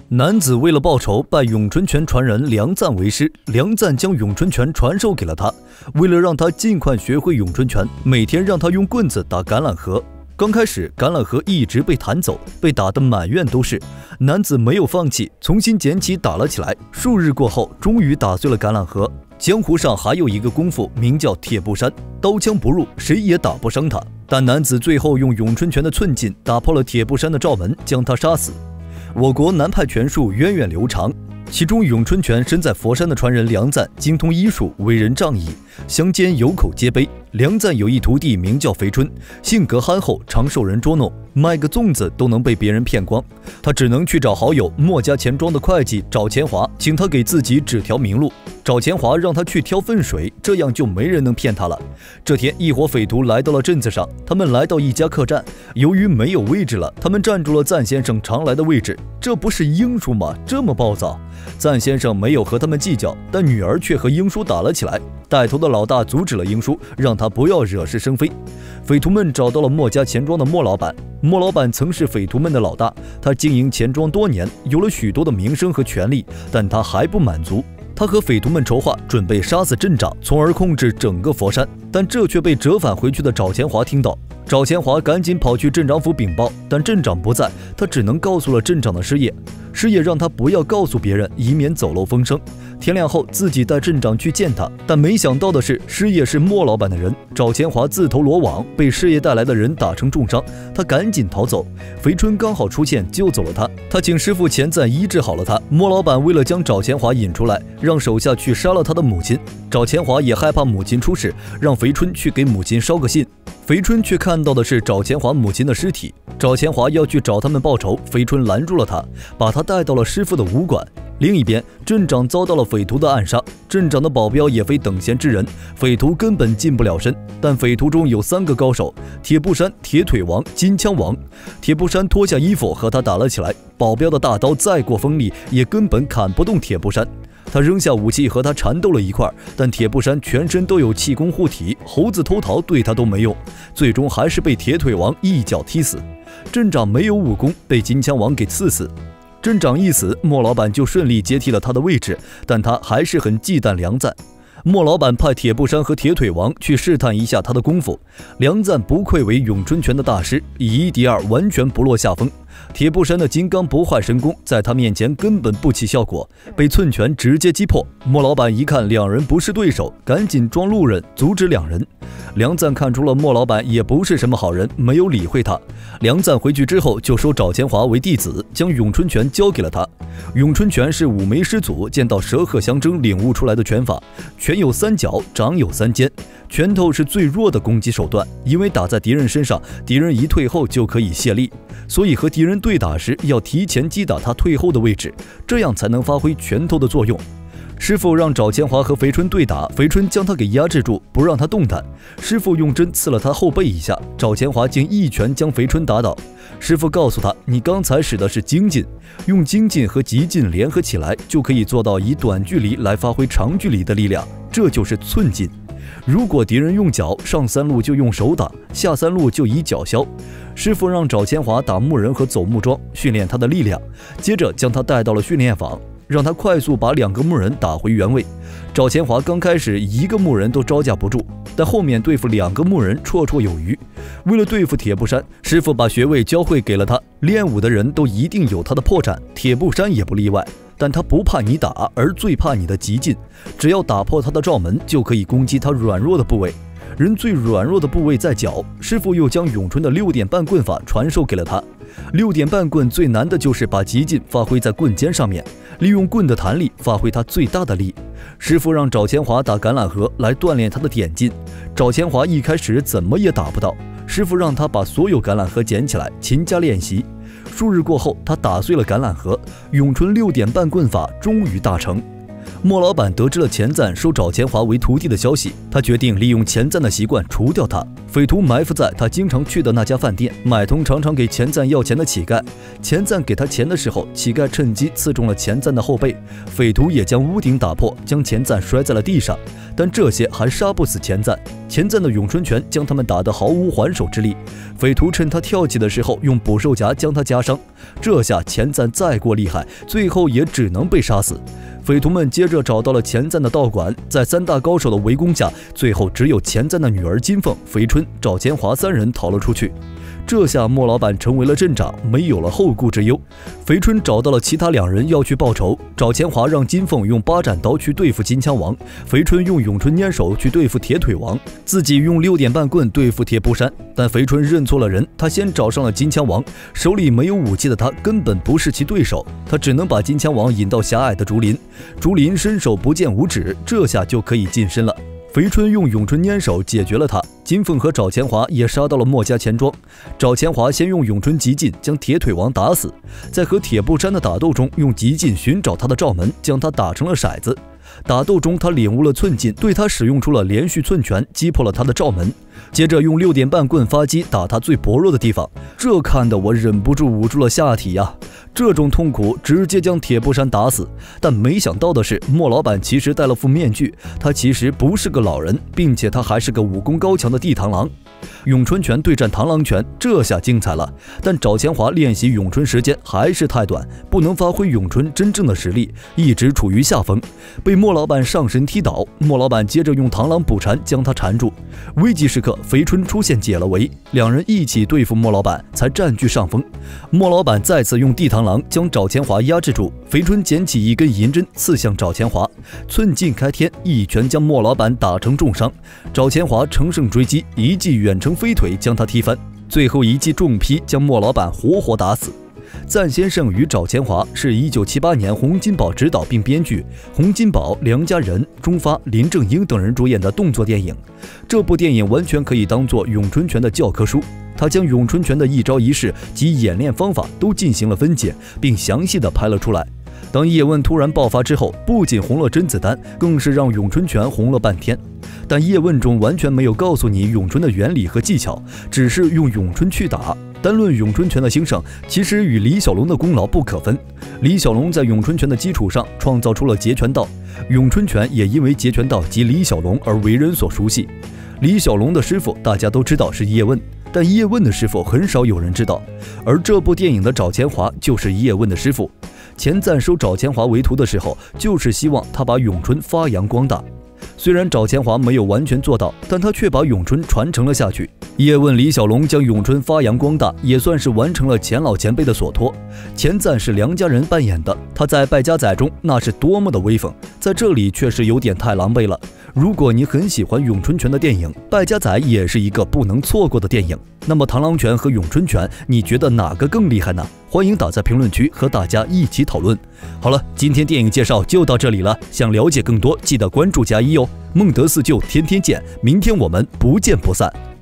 男子为了报仇，拜咏春拳传人梁赞为师。梁赞将咏春拳传授给了他，为了让他尽快学会咏春拳，每天让他用棍子打橄榄核。刚开始，橄榄核一直被弹走，被打得满院都是。男子没有放弃，重新捡起打了起来。数日过后，终于打碎了橄榄核。江湖上还有一个功夫，名叫铁布衫，刀枪不入，谁也打不伤他。但男子最后用咏春拳的寸劲打破了铁布衫的罩门，将他杀死。我国南派拳术源远流长，其中咏春拳身在佛山的传人梁赞精通医术，为人仗义，乡间有口皆碑。梁赞有一徒弟名叫肥春，性格憨厚，常受人捉弄，卖个粽子都能被别人骗光。他只能去找好友莫家钱庄的会计找钱华，请他给自己指条明路。找钱华让他去挑粪水，这样就没人能骗他了。这天，一伙匪徒来到了镇子上，他们来到一家客栈，由于没有位置了，他们占住了赞先生常来的位置。这不是英叔吗？这么暴躁！赞先生没有和他们计较，但女儿却和英叔打了起来。带头的老大阻止了英叔，让他不要惹是生非。匪徒们找到了莫家钱庄的莫老板，莫老板曾是匪徒们的老大，他经营钱庄多年，有了许多的名声和权力，但他还不满足。他和匪徒们筹划，准备杀死镇长，从而控制整个佛山。但这却被折返回去的找钱华听到。找钱华赶紧跑去镇长府禀报，但镇长不在，他只能告诉了镇长的师爷。师爷让他不要告诉别人，以免走漏风声。天亮后，自己带镇长去见他，但没想到的是，师爷是莫老板的人。找钱华自投罗网，被师爷带来的人打成重伤，他赶紧逃走。肥春刚好出现，救走了他。他请师傅钱赞医治好了他。莫老板为了将找钱华引出来，让手下去杀了他的母亲。找钱华也害怕母亲出事，让肥春去给母亲捎个信。肥春却看到的是找钱华母亲的尸体。找钱华要去找他们报仇，肥春拦住了他，把他带到了师傅的武馆。另一边，镇长遭到了匪徒的暗杀，镇长的保镖也非等闲之人，匪徒根本近不了身。但匪徒中有3个高手：铁布衫、铁腿王、金枪王。铁布衫脱下衣服和他打了起来，保镖的大刀再过锋利，也根本砍不动铁布衫。他扔下武器和他缠斗了一块，但铁布衫全身都有气功护体，猴子偷桃对他都没用，最终还是被铁腿王一脚踢死。镇长没有武功，被金枪王给刺死。镇长一死，莫老板就顺利接替了他的位置，但他还是很忌惮梁赞。莫老板派铁布衫和铁腿王去试探一下他的功夫。梁赞不愧为咏春拳的大师，以1敌2，完全不落下风。铁布衫的金刚不坏神功在他面前根本不起效果，被寸拳直接击破。莫老板一看两人不是对手，赶紧装路人阻止两人。梁赞看出了莫老板也不是什么好人，没有理会他。梁赞回去之后就收找钱华为弟子，将咏春拳交给了他。咏春拳是五眉师祖见到蛇鹤相争领悟出来的拳法，拳有3角，掌有3尖。拳头是最弱的攻击手段，因为打在敌人身上，敌人一退后就可以卸力，所以和敌人对打时要提前击打他退后的位置，这样才能发挥拳头的作用。师傅让找钱华和肥春对打，肥春将他给压制住，不让他动弹。师傅用针刺了他后背一下，找钱华竟一拳将肥春打倒。师傅告诉他，你刚才使的是精进，用精进和急进联合起来，就可以做到以短距离来发挥长距离的力量，这就是寸进。如果敌人用脚，上3路就用手打，下3路就以脚削。师傅让找钱华打木人和走木桩，训练他的力量，接着将他带到了训练坊，让他快速把2个木人打回原位。找钱华刚开始1个木人都招架不住，但后面对付2个木人绰绰有余。为了对付铁布衫，师傅把穴位教会给了他。练武的人都一定有他的破绽，铁布衫也不例外。但他不怕你打，而最怕你的急进。只要打破他的罩门，就可以攻击他软弱的部位。人最软弱的部位在脚，师傅又将咏春的6点半棍法传授给了他。6点半棍最难的就是把急进发挥在棍尖上面，利用棍的弹力发挥它最大的力。师傅让找钱华打橄榄核来锻炼他的点劲，找钱华一开始怎么也打不到，师傅让他把所有橄榄核捡起来，勤加练习。数日过后，他打碎了橄榄核，咏春6点半棍法终于大成。 莫老板得知了钱赞收找钱华为徒弟的消息，他决定利用钱赞的习惯除掉他。匪徒埋伏在他经常去的那家饭店，买通常常给钱赞要钱的乞丐。钱赞给他钱的时候，乞丐趁机刺中了钱赞的后背，匪徒也将屋顶打破，将钱赞摔在了地上。但这些还杀不死钱赞，钱赞的咏春拳将他们打得毫无还手之力。匪徒趁他跳起的时候，用捕兽夹将他夹伤。这下钱赞再过厉害，最后也只能被杀死。匪徒们接着找到了钱赞的道馆，在3大高手的围攻下，最后只有钱赞的女儿金凤、肥春、找钱华3人逃了出去。这下莫老板成为了镇长，没有了后顾之忧。肥春找到了其他2人要去报仇，找钱华让金凤用8斩刀去对付金枪王，肥春用咏春拈手去对付铁腿王，自己用6点半棍对付铁布衫。但肥春认错了人，他先找上了金枪王，手里没有武器的他根本不是其对手，他只能把金枪王引到狭隘的竹林，竹林伸手不见五指，这下就可以近身了。肥春用咏春拈手解决了他，金凤和找钱华也杀到了莫家钱庄。找钱华先用咏春极劲将铁腿王打死，在和铁布衫的打斗中用极劲寻找他的罩门，将他打成了骰子。打斗中他领悟了寸劲，对他使用出了连续寸拳，击破了他的罩门。接着用6点半棍发击打他最薄弱的地方，这看得我忍不住捂住了下体呀！这种痛苦直接将铁布衫打死。但没想到的是，莫老板其实戴了副面具，他其实不是个老人，并且他还是个武功高强的地螳螂。咏春拳对战螳螂拳，这下精彩了。但找钱华练习咏春时间还是太短，不能发挥咏春真正的实力，一直处于下风，被莫老板上身踢倒。莫老板接着用螳螂捕蝉将他缠住。危急时刻，肥春出现解了围，2人一起对付莫老板，才占据上风。莫老板再次用地螳螂将找钱华压制住，肥春捡起一根银针刺向找钱华，寸劲开天，一拳将莫老板打成重伤。找钱华乘胜追击，一记远程飞腿将他踢翻，最后一记重劈将莫老板活活打死。赞先生与找钱华是1978年洪金宝执导并编剧，洪金宝、梁家仁、钟发、林正英等人主演的动作电影。这部电影完全可以当作咏春拳的教科书，他将咏春拳的一招一式及演练方法都进行了分解，并详细的拍了出来。当叶问突然爆发之后，不仅红了甄子丹，更是让咏春拳红了半天。但叶问中完全没有告诉你咏春的原理和技巧，只是用咏春去打。单论咏春拳的兴盛，其实与李小龙的功劳不可分。李小龙在咏春拳的基础上创造出了截拳道，咏春拳也因为截拳道及李小龙而为人所熟悉。李小龙的师傅大家都知道是叶问，但叶问的师傅很少有人知道，而这部电影的找钱华就是叶问的师傅。钱赞收找钱华为徒的时候，就是希望他把咏春发扬光大。虽然找钱华没有完全做到，但他却把咏春传承了下去。叶问李小龙将咏春发扬光大，也算是完成了钱老前辈的所托。钱赞是梁家仁扮演的，他在败家仔中那是多么的威风，在这里确实有点太狼狈了。如果你很喜欢咏春拳的电影，败家仔也是一个不能错过的电影。那么螳螂拳和咏春拳，你觉得哪个更厉害呢？欢迎打在评论区和大家一起讨论。好了，今天电影介绍就到这里了，想了解更多记得关注加1哦。孟德四旧天天见，明天我们不见不散。